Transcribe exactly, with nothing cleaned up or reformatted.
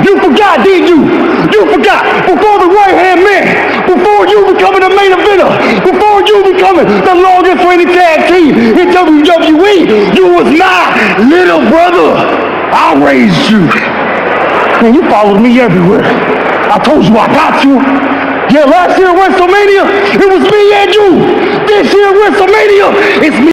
You forgot, did you? You forgot. Before the right-hand man, before you becoming the main eventer, before you becoming the longest reigning tag team in W W E, you was my little brother. I raised you. Man, you followed me everywhere. I told you I got you. Yeah, last year at WrestleMania, it was me and you. This year at WrestleMania, it's me.